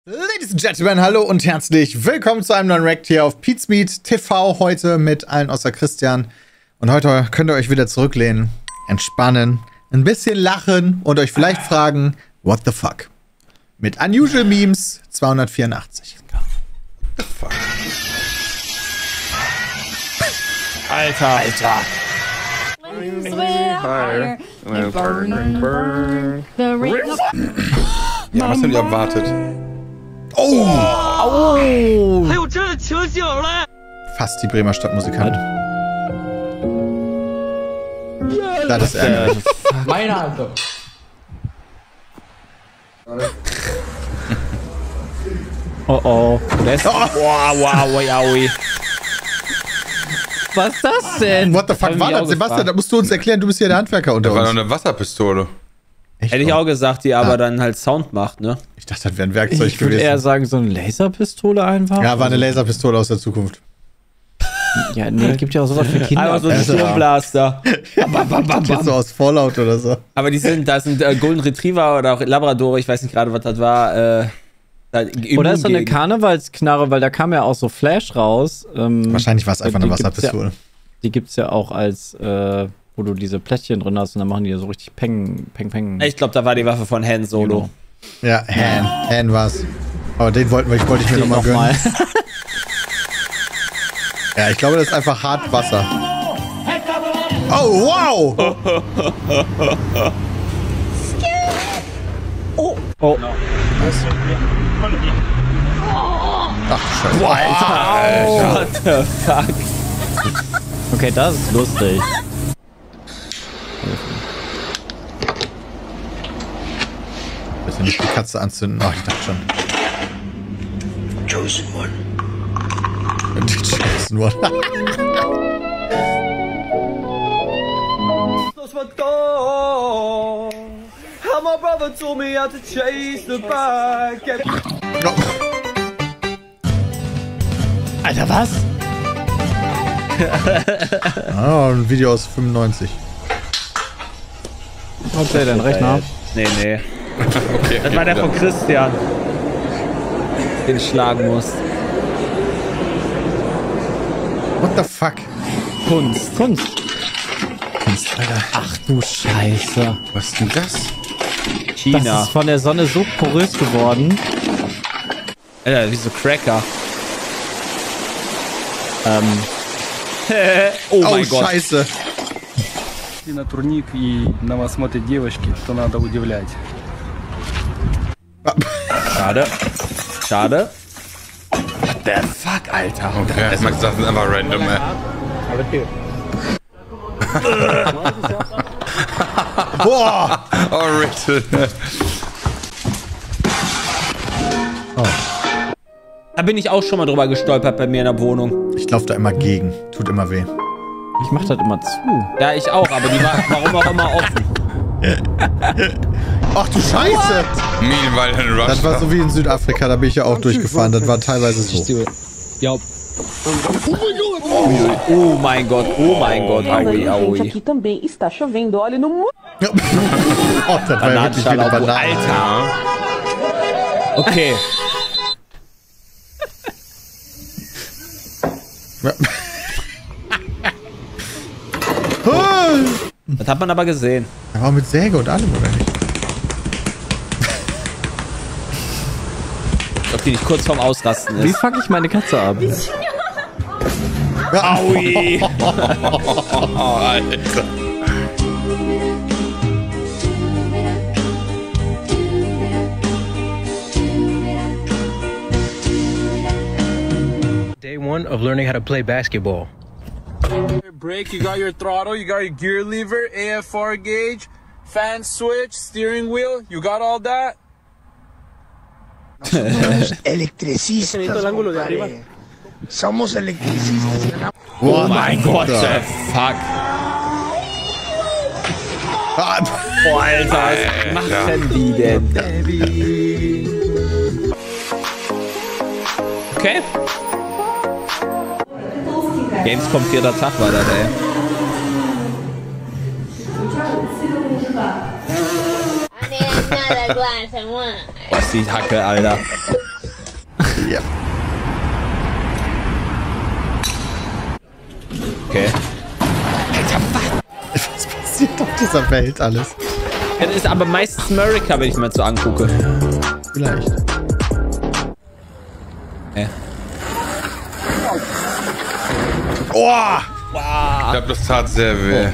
Ladies and Gentlemen, hallo und herzlich willkommen zu einem neuen React hier auf Pizmeet TV. Heute mit allen außer Christian. Und heute könnt ihr euch wieder zurücklehnen, entspannen, ein bisschen lachen und euch vielleicht fragen, what the fuck? Mit Unusual Memes 284. What the fuck? Alter. Ja, was haben die erwartet? Oh! Fast die Bremer Stadtmusikanten. Das ist ärgerlich. Meine Alter. Oh oh. Wow. Was ist das denn? What the fuck war das? Sebastian, da musst du uns erklären, du bist hier der Handwerker unter Da war uns. noch eine Wasserpistole. Echt? Hätte ich auch gesagt, die aber dann halt Sound macht, ne? Ich dachte, das wäre ein Werkzeug Ich würde gewesen. eher sagen, so eine Laserpistole einfach. Ja, war eine Laserpistole aus der Zukunft. Ja, nee, gibt ja auch sowas für Kinder. Einfach so ein Sturmblaster. Jetzt so aus Fallout oder so. Aber da sind Golden Retriever oder auch Labrador, ich weiß nicht gerade, was das war. Oder ist so eine Karnevalsknarre, weil da kam ja auch so Flash raus. Wahrscheinlich war es einfach eine Wasserpistole. Die gibt's ja auch als, wo du diese Plättchen drin hast und dann machen die ja so richtig Peng. Ich glaube, da war die Waffe von Han Solo. Ja, Han war's. Aber den wollte ich mir nochmal gönnen. Ja, ich glaube, das ist einfach hart Wasser. Oh, wow! Oh. Ach, Scheiße. What the fuck? Okay, das ist lustig. Bitte nicht die Katze anzünden. Ach, ich dachte schon. Chosen one. Die Chosen One. Alter, was? Ah, ein Video aus 95. Okay, dein Rechner. Nee. Okay, Das war der von Christian. Den ich schlagen muss. What the fuck? Kunst, Alter. Ach du Scheiße. Was ist denn das? China. Das ist von der Sonne so porös geworden. Alter, wie so Cracker. Oh mein Gott. Scheiße. На турник и на вас смотрят девочки, то надо удивлять. Schade. What the fuck, Alter? Okay, Max sagt, das ist einfach random, ey. Boah! Oh, Rachel. Da bin ich auch schon mal drüber gestolpert bei mir in der Wohnung. Ich laufe da immer gegen. Tut immer weh. Ich mach das immer zu. Ja, ich auch, aber die war warum auch immer offen. Ach du Scheiße! Meanwhile in Russia. Das war so wie in Südafrika, da bin ich ja auch durchgefahren. Das war teilweise so. Oh mein Gott. Aui. Aqui também está chovendo óleo no muro. Oh, das war ja wirklich wie eine Banane. Alter. Okay. Das hat man aber gesehen. Er war mit Säge und allem, oder nicht? Ob die nicht kurz vorm Ausrasten Wie ist. fuck ich meine Katze ab? Aui. Oh, Alter. Day one of learning how to play basketball. Brake, you got your throttle, you got your gear lever, AFR gauge, fan switch, steering wheel, you got all that? Electricistas. Compadre. Somos electricistas. Oh mein Gott, the fuck. Boah, Alter, was machen die denn? Okay. Gamescom 4. Tag war das, ey. Boah, ist die Hacke, Alter. Okay. Was passiert auf dieser Welt alles? Ja, das ist aber meistens America, wenn ich mal so angucke. Vielleicht. Oh! Ich glaube, das tat sehr weh.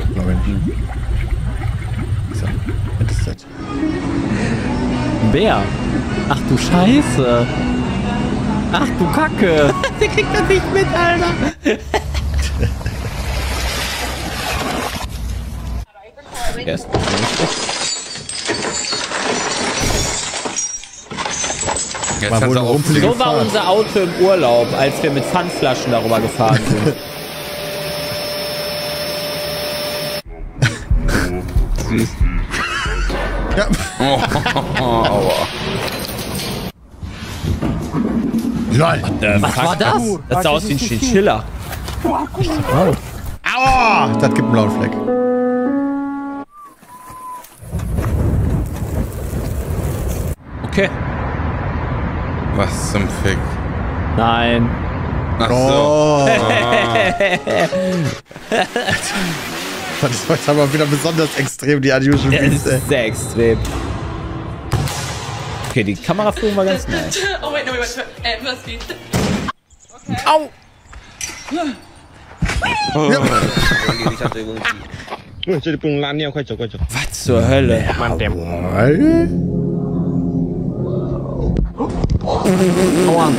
So, was ist das? Bär. Ach du Scheiße. Ach du Kacke. Der kriegt das nicht mit, Alter. Erst Jetzt War hat's wohl auch eine rumpelige so war Fahrt. unser Auto im Urlaub, als wir mit Pfandflaschen darüber gefahren sind. süß. Ja. Aua. Lol. Was war das? Das sah aus wie ein Chinchilla. Aua! Das gibt einen blauen Fleck. Okay. Was zum Fick? Nein. Ach so. Oh. Das ist heute aber wieder besonders extrem, die Unusual Das Beats, ey. ist sehr extrem. Okay, die Kameraführung war ganz nice. Oh wait, no, wait, must be. Au! Was zur Hölle? Aua.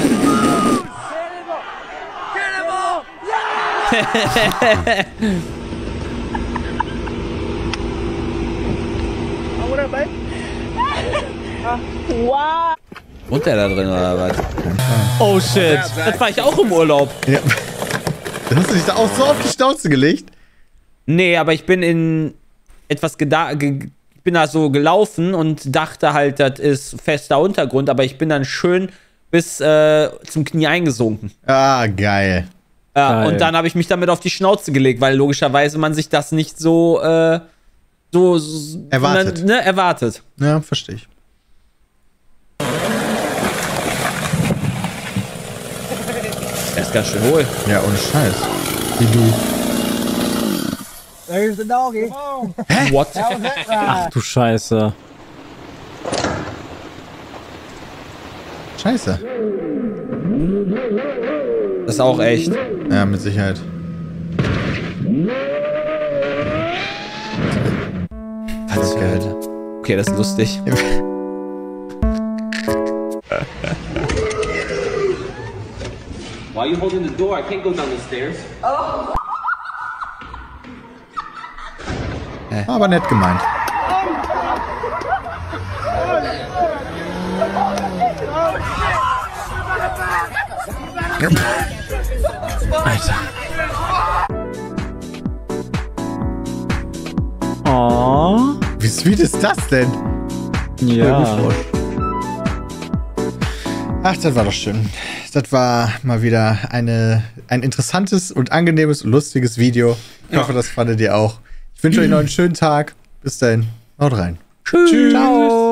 Wohnt der da drin oder was? Oh shit. Das war ich auch im Urlaub. Ja. Hast du dich da auch so auf die Schnauze gelegt? Nee, aber ich bin in etwas ich bin da so gelaufen und dachte halt, das ist fester Untergrund, aber ich bin dann schön bis zum Knie eingesunken. Ah, geil. Ja, Geil. und dann habe ich mich damit auf die Schnauze gelegt, weil logischerweise man sich das nicht so Erwartet. Erwartet. Ja, verstehe ich. Er ist ganz schön hohl. Ja, ohne Scheiß. Wie du. What? Ach du Scheiße. Scheiße. Das ist auch echt. Ja, mit Sicherheit. Das ist geil. Okay, das ist lustig. Why are you holding the door? I can't go down the stairs. Aber nett gemeint. Alter. Oh. Wie sweet ist das denn? Ja. Ach, das war doch schön. Das war mal wieder ein interessantes und angenehmes und lustiges Video. Ich hoffe, das fandet ihr auch. Ich wünsche euch noch einen schönen Tag. Bis dahin. Haut rein. Tschüss. Ciao.